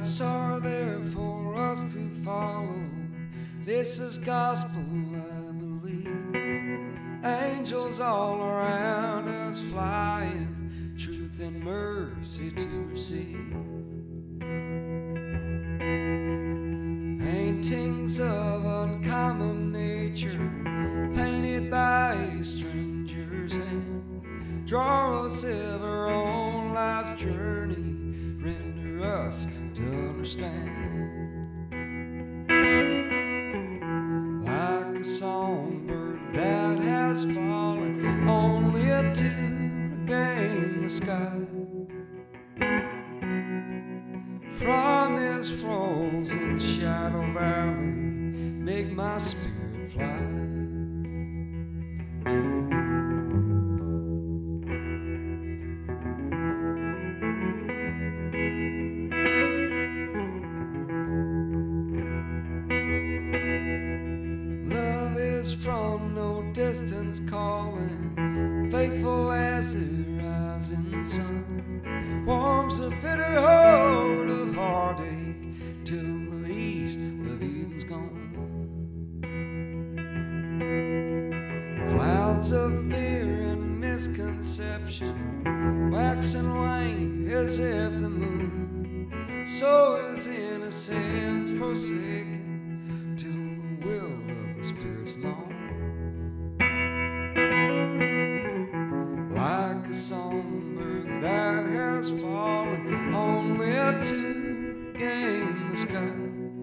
Paths are there for us to follow. This is gospel, I believe. Angels all around us flying, truth and mercy to receive. Paintings of uncommon nature, painted by a stranger's hand, draw us ever on life's journey, render us to understand. Like a songbird that has fallen, only to regain the sky. From this frozen shadow valley, make my spirit fly. Love is from no distance calling, faithful as the rising sun, warms a bitter heart of heartache till the east of Eden's gone. Clouds of fear and misconception wax and wane as if the moon so is innocence forsaken till the will of the Spirit's known. Like a songbird that has fallen, only to gain the sky.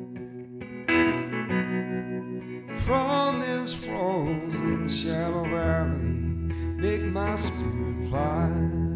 From this frozen shallow valley, make my spirit fly.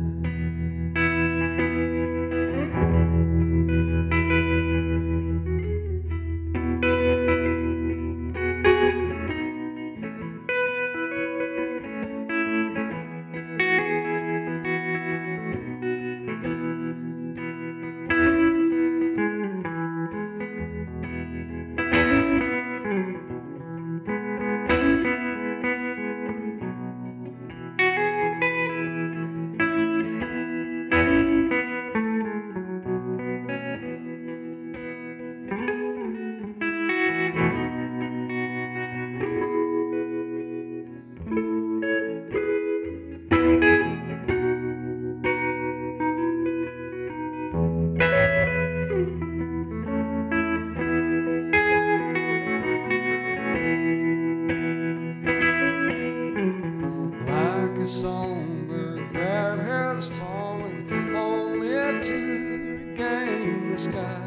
A songbird that has fallen, only to regain the sky.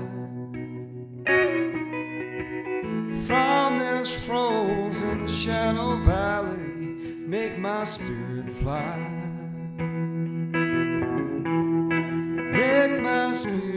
From this frozen shallow valley, make my spirit fly. Make my spirit